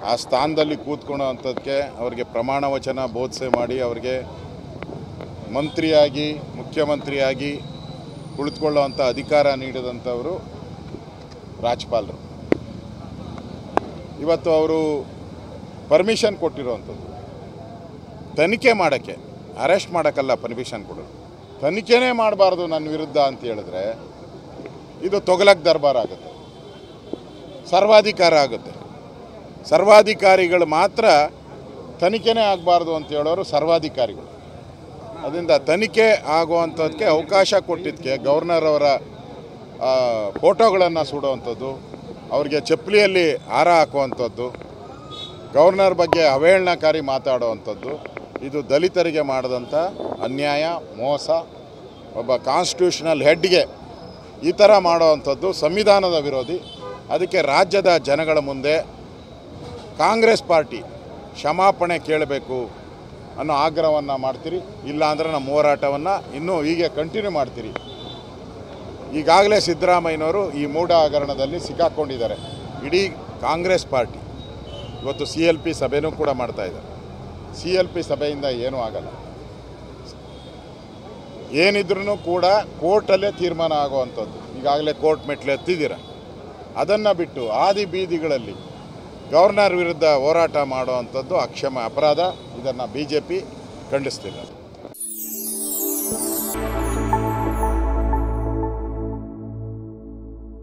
ಆ ಸ್ಥಾನದಲ್ಲಿ ಕೂತ್ಕೊಳ್ಳೋ ಅಂಥದ್ದಕ್ಕೆ ಅವರಿಗೆ ಪ್ರಮಾಣ ವಚನ ಬೋಧಿಸೆ ಮಾಡಿ ಅವರಿಗೆ ಮಂತ್ರಿಯಾಗಿ ಮುಖ್ಯಮಂತ್ರಿಯಾಗಿ ಕುಳಿತುಕೊಳ್ಳುವಂಥ ಅಧಿಕಾರ ನೀಡಿದಂಥವರು ರಾಜ್ಯಪಾಲರು. ಇವತ್ತು ಅವರು ಪರ್ಮಿಷನ್ ಕೊಟ್ಟಿರುವಂಥದ್ದು ತನಿಖೆ ಮಾಡೋಕ್ಕೆ, ಅರೆಸ್ಟ್ ಮಾಡೋಕ್ಕಲ್ಲ ಪರ್ಮಿಷನ್ ಕೊಡೋದು. ತನಿಖೆನೇ ಮಾಡಬಾರ್ದು ನನ್ನ ವಿರುದ್ಧ ಅಂತ ಹೇಳಿದ್ರೆ ಇದು ತೊಗಲಕ್ ದರ್ಬಾರ್ ಆಗುತ್ತೆ, ಸರ್ವಾಧಿಕಾರ ಆಗುತ್ತೆ. ಸರ್ವಾಧಿಕಾರಿಗಳು ಮಾತ್ರ ತನಿಖೆನೇ ಆಗಬಾರ್ದು ಅಂತ ಹೇಳೋರು ಸರ್ವಾಧಿಕಾರಿಗಳು. ಅದರಿಂದ ತನಿಖೆ ಆಗುವಂಥದ್ದಕ್ಕೆ ಅವಕಾಶ ಕೊಟ್ಟಿದ್ದಕ್ಕೆ ಗವರ್ನರ್ ಅವರ ಫೋಟೋಗಳನ್ನು ಸುಡುವಂಥದ್ದು, ಅವರಿಗೆ ಚಪ್ಪಲಿಯಲ್ಲಿ ಹಾರ ಹಾಕುವಂಥದ್ದು, ಗವರ್ನರ್ ಬಗ್ಗೆ ಅವಹೇಳನಕಾರಿ ಮಾತಾಡುವಂಥದ್ದು, ಇದು ದಲಿತರಿಗೆ ಮಾಡಿದಂಥ ಅನ್ಯಾಯ, ಮೋಸ. ಒಬ್ಬ ಕಾನ್ಸ್ಟಿಟ್ಯೂಷನಲ್ ಹೆಡ್ಗೆ ಈ ಥರ ಮಾಡೋವಂಥದ್ದು ಸಂವಿಧಾನದ ವಿರೋಧಿ. ಅದಕ್ಕೆ ರಾಜ್ಯದ ಜನಗಳ ಮುಂದೆ ಕಾಂಗ್ರೆಸ್ ಪಾರ್ಟಿ ಕ್ಷಮಾಪಣೆ ಕೇಳಬೇಕು ಅನ್ನೋ ಆಗ್ರಹವನ್ನು ಮಾಡ್ತೀರಿ. ಇಲ್ಲಾಂದರೆ ನಮ್ಮ ಹೋರಾಟವನ್ನು ಇನ್ನೂ ಹೀಗೆ ಕಂಟಿನ್ಯೂ ಮಾಡ್ತೀರಿ. ಈಗಾಗಲೇ ಸಿದ್ದರಾಮಯ್ಯನವರು ಈ ಮೂಢ ಹಗರಣದಲ್ಲಿ ಸಿಕ್ಕಾಕ್ಕೊಂಡಿದ್ದಾರೆ. ಇಡೀ ಕಾಂಗ್ರೆಸ್ ಪಾರ್ಟಿ ಇವತ್ತು CLP ಸಭೆನೂ ಕೂಡ ಮಾಡ್ತಾಯಿದ್ದಾರೆ. CLP ಸಭೆಯಿಂದ ಏನೂ ಆಗಲ್ಲ. ಏನಿದ್ರೂ ಕೂಡ ಕೋರ್ಟಲ್ಲೇ ತೀರ್ಮಾನ ಆಗುವಂಥದ್ದು. ಈಗಾಗಲೇ ಕೋರ್ಟ್ ಮೆಟ್ಲು ಎತ್ತಿದ್ದೀರ. ಅದನ್ನು ಬಿಟ್ಟು ಆದಿ ಬೀದಿಗಳಲ್ಲಿ ಗವರ್ನರ್ ವಿರುದ್ಧ ಹೋರಾಟ ಮಾಡುವಂಥದ್ದು ಅಕ್ಷಮ ಅಪರಾಧ. ಇದನ್ನು BJP ಖಂಡಿಸ್ತಿಲ್ಲ.